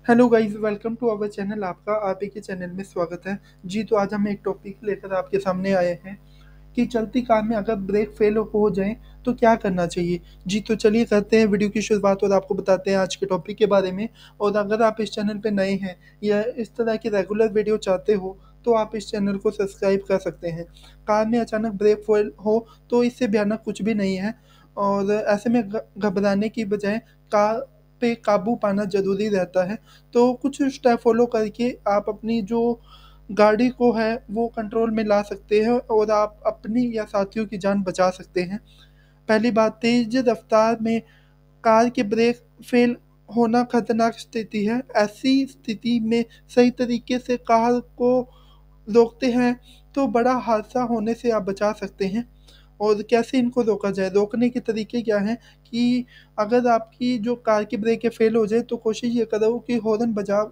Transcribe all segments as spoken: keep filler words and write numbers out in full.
Hello guys, welcome to our channel. आपका आप ही के चैनल में स्वागत है। जी, तो आज हम एक टॉपिक लेकर आपके सामने आए हैं कि चलती कार में अगर ब्रेक फेल हो जाए तो क्या करना चाहिए। जी, तो चलिए करते हैं वीडियो की शुरुआत और आपको बताते हैं आज के टॉपिक के बारे में। और अगर आप इस चैनल पे नए हैं या इस तरह की रेगुलर वीडियो चाहते हो तो आप इस चैनल को सब्सक्राइब कर सकते हैं। कार में अचानक ब्रेक फेल हो तो इससे भयानक कुछ भी नहीं है, और ऐसे में घ- घबराने की बजाय कार पे काबू पाना ज़रूरी रहता है। तो कुछ स्टेप फॉलो करके आप अपनी जो गाड़ी को है वो कंट्रोल में ला सकते हैं और आप अपनी या साथियों की जान बचा सकते हैं। पहली बात, तेज़ रफ्तार में कार के ब्रेक फेल होना खतरनाक स्थिति है। ऐसी स्थिति में सही तरीके से कार को रोकते हैं तो बड़ा हादसा होने से आप बचा सकते हैं। और कैसे इनको रोका जाए, रोकने के तरीके क्या हैं कि अगर आपकी जो कार की ब्रेक है फेल हो जाए तो कोशिश ये करो कि हॉर्न बजा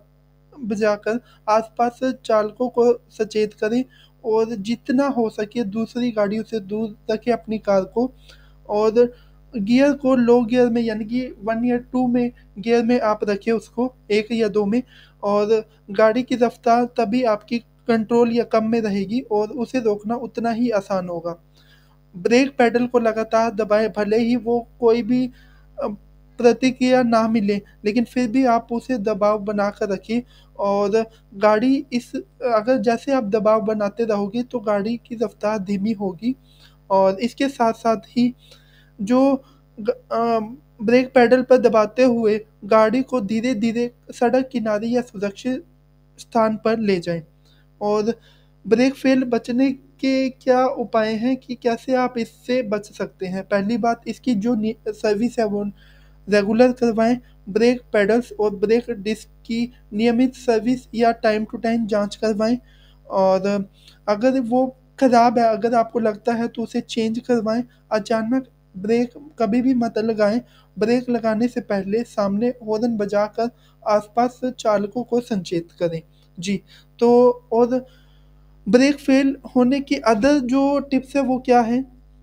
बजाकर आसपास चालकों को सचेत करें और जितना हो सके दूसरी गाड़ियों से दूर रखें अपनी कार को। और गियर को लो गियर में, यानी कि वन या टू में गियर में आप रखें उसको, एक या दो में। और गाड़ी की रफ्तार तभी आपकी कंट्रोल या कम में रहेगी और उसे रोकना उतना ही आसान होगा। ब्रेक पेडल को लगातार दबाएं, भले ही वो कोई भी अ, प्रतिक्रिया ना मिले, लेकिन फिर भी आप उसे दबाव बनाकर रखिए। और गाड़ी इस अगर जैसे आप दबाव बनाते रहोगे तो गाड़ी की रफ्तार धीमी होगी। और इसके साथ साथ ही जो ग- अ, ब्रेक पेडल पर दबाते हुए गाड़ी को धीरे धीरे सड़क किनारे या सुरक्षित स्थान पर ले जाएं। और ब्रेक फेल बचने के क्या उपाय हैं कि कैसे आप इससे बच सकते हैं। पहली बात, इसकी जो नि- सर्विस है वो रेगुलर करवाएं। ब्रेक पेडल्स और ब्रेक डिस्क की नियमित सर्विस या टाइम टू टाइम जांच करवाएं। और अगर वो खराब है, अगर आपको लगता है तो उसे चेंज करवाएं। अचानक ब्रेक कभी भी मत लगाएं। ब्रेक लगाने से पहले सामने हॉर्न बजाकर आसपास चालकों को संचेत करें। जी, तो और ब्रेक फेल होने की अदर जो टिप्स है वो क्या है,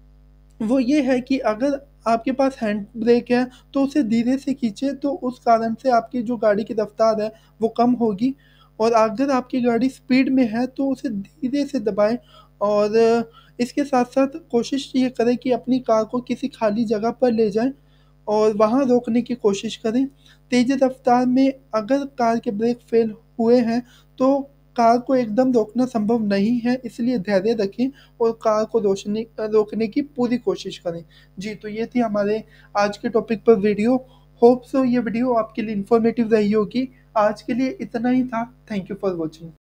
वो ये है कि अगर आपके पास हैंड ब्रेक है तो उसे धीरे से खींचे, तो उस कारण से आपकी जो गाड़ी की रफ्तार है वो कम होगी। और अगर आपकी गाड़ी स्पीड में है तो उसे धीरे से दबाएं। और इसके साथ साथ कोशिश ये करें कि अपनी कार को किसी खाली जगह पर ले जाएं और वहाँ रोकने की कोशिश करें। तेज रफ्तार में अगर कार के ब्रेक फेल हुए हैं तो कार को एकदम रोकना संभव नहीं है, इसलिए धैर्य रखें और कार को रोशनी रोकने की पूरी कोशिश करें। जी, तो ये थी हमारे आज के टॉपिक पर वीडियो। होप सो ये वीडियो आपके लिए इंफॉर्मेटिव रही होगी। आज के लिए इतना ही था। Thank you for watching.